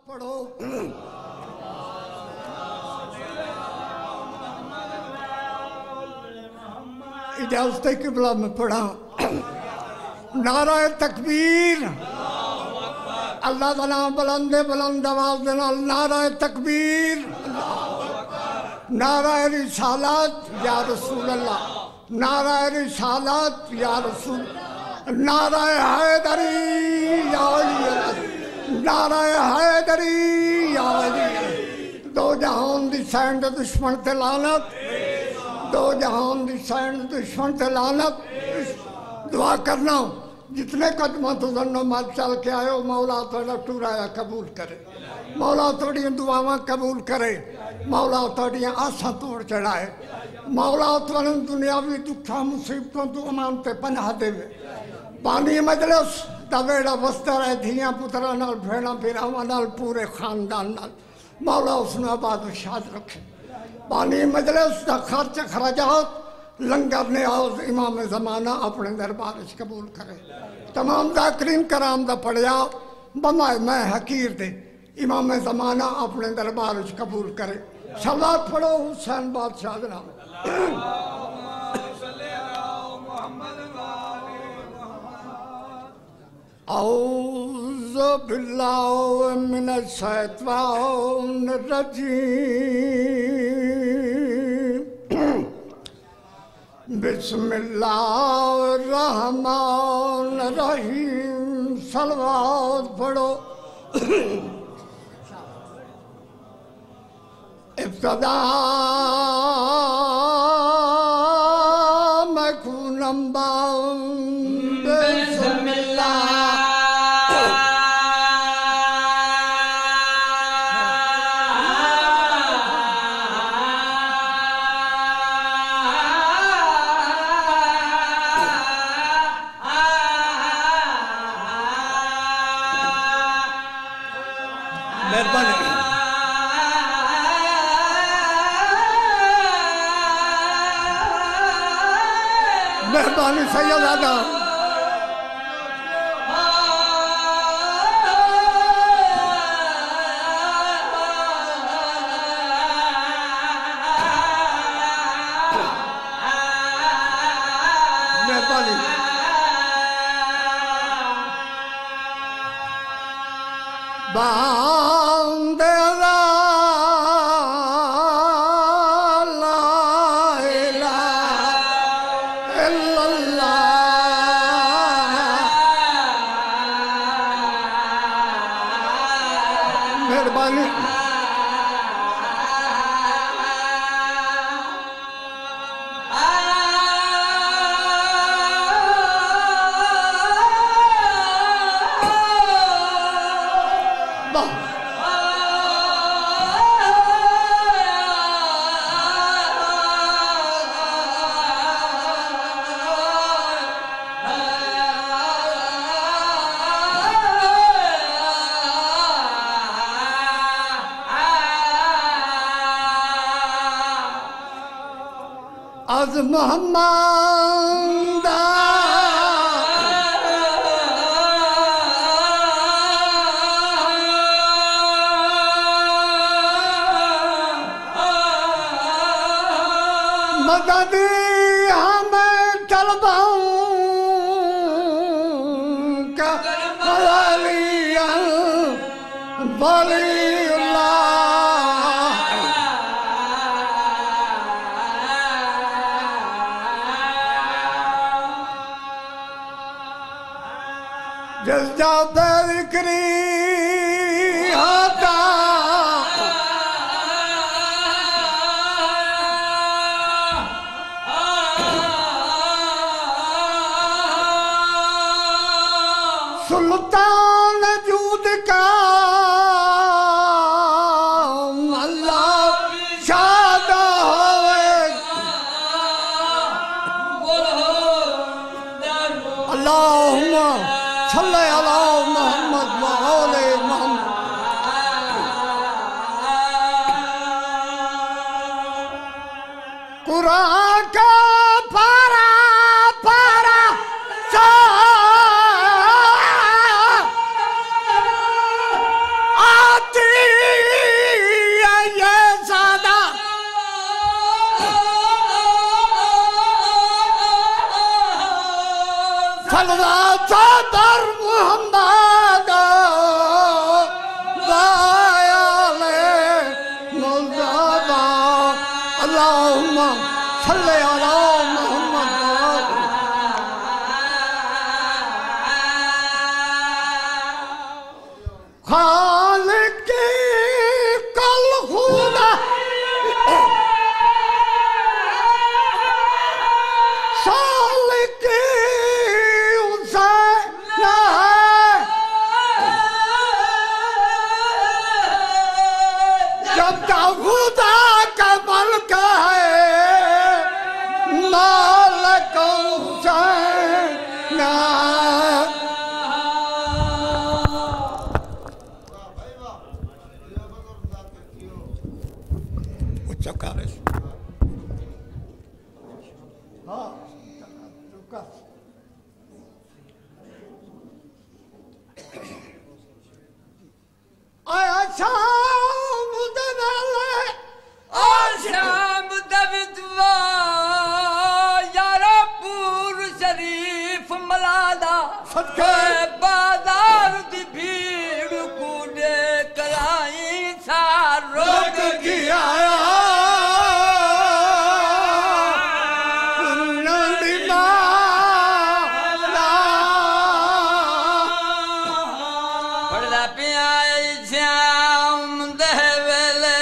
पढ़ो। इजाज़त किबला में पढ़ा। नारा तकबीर, अल्लाह का नाम बुलंदे बुलंद आवाज़ दे नाल नारा तकबीर, नारा रिसालत या रसूल अल्लाह, नारा रिसालत या रसूल, नारा हैदरी या अली, नारा हैदरी या अली। दो जहान दी सैन दे दुश्मन ते लानत, दो जहान दी सैन दुश्मन ते लानत। दुआ करना जितने कदमों तो दोनों मत चल के आयो, मौला थोड़ा टुराया कबूल करे, मौला थोड़ी दुआवां कबूल करे, मौला थोड़ी आसा तोड़ चढ़ाए, मौला थोड़ा दुनियावी दुखा मुसीबतों तो अमान ते पनाह देवे। पानी मजलिस दा वेड़ा वसदा रहे धियां पुत्रा नाल भेड़ा फिरावां नाल पूरे खानदान नाल, मौला उसने आबाद शाद रखे। पानी मजलिस का खर्च खराजात लंगर नियाज इमाम ज़माना अपने दरबार कबूल करे। तमाम जाकरीन कराम दा पढ़िया बमाए मैं हकीर दे इमाम ज़माना अपने दरबार कबूल करे। सलात पढ़ो हुसैन बादशाह दे नाम। औज़ु बिल्लाहि मिनश शैतानिर रजीम। बिस्मिल्लाहिर्रहमानिर्रहीम। सलवात पढ़ो। इब्तदा मैं खूनम्बा बिस्मिल्लाह। मेहरबानी सैयदादा। मेहरबानी। बांदे आज मोहम्मद मदद हमें तलबाऊं का जज्जा बेरिकरी होता सुल्तान जूद का अल्लाह शाद होवे। अल्लाहुम्मा सल्ली अला मुहम्मद व आले खालिक कल खुदा सालिक हुसैन है जब तक खुदा का मल्क है मालिक हुसैन बाजार दी भीड़ कूड़े कराई सारोग गया पढ़दा पिया श्याम दे वेले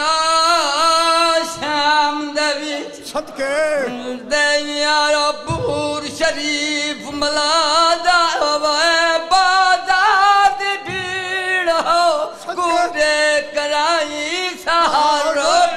श्याम दे विच सदके दे यारो पूर शरीफ मलादा बाजार दी भीड़ हो कूड़े कराई सारोग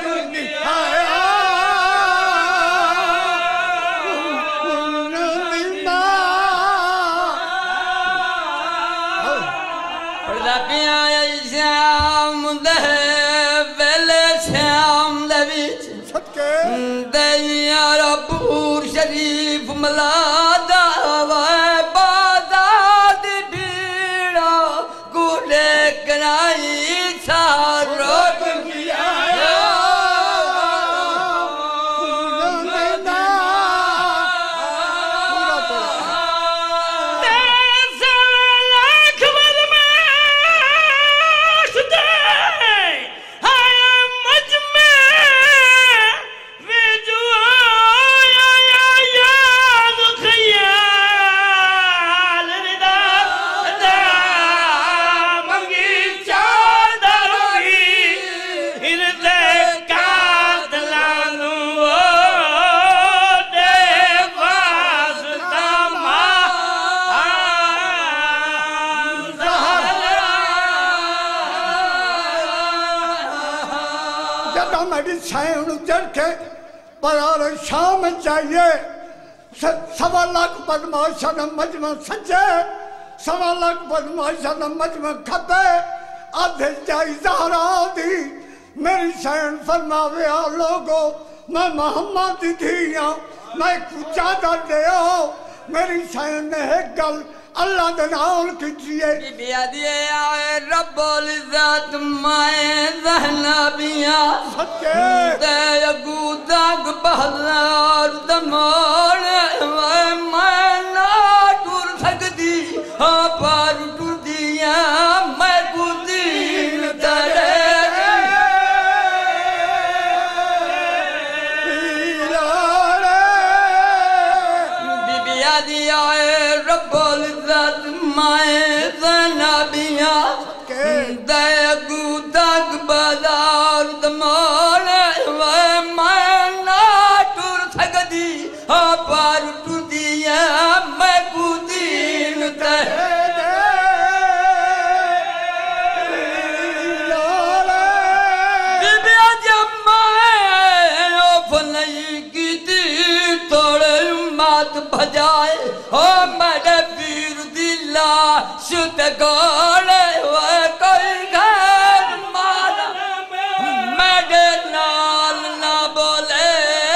श्याम दे वेले श्याम दे विच दे यारो पूर शरीफ मलादा बाजार दी भीड़ कूड़े कराई सारोग पर शाम चाहिए 1.25 लाख बदमाशा न मजमा सजे 1.25 लाख बदमाशा न मजमा खपे आधे जाई ज़हरा दी मेरी सैन फरमावे आ लोगो मैं मोहम्मद दी थी मैं कुछ चादर दे मेरी सैन ने एक गल अल्लाह दे नाल कीजिए बिया दिए आए रब्बुल इज्जत माए ज़हनाबिया सच्चे ते अगू दाग बहलार दमाल मैं ना टुर सकदी हां पर टुर दिया मैं कुदीन तेरे बिया दिया रब्बुल माए ज़नाबिया दगू दग बाजार दमाल मैं ना टुर सकदी हाँ पर टुदिया मैं कुदीन बिबिया जब मैं फनई की थी थोड़े मात भजाए हो मेरे वीर दिला शुद्ध गोले कोई घर मारा मेरे नाल ना बोले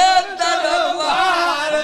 दरबार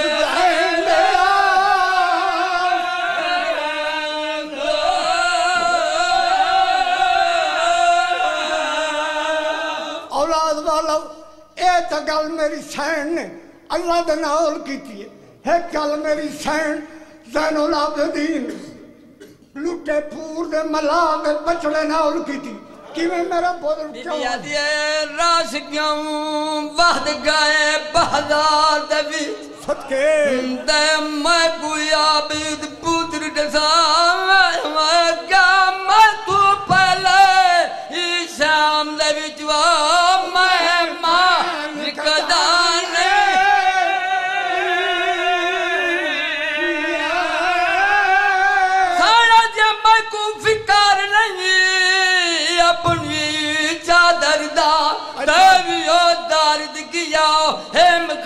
औलाद वाला ये तो गल मेरी सैन ने अल्लाह दे नाल कीती है गल मेरी सैन ज़ैनुल आबिदीन लुटे पूर दे मला दे बचड़े नाल कीती किवें मेरा पुत्र बिया दिए रास क्यों वहद गए बहदार दे विच सदके ते मैं कोई आबिद पुत्र दसा मैं क्या मैं तू तवियो दर्द किया है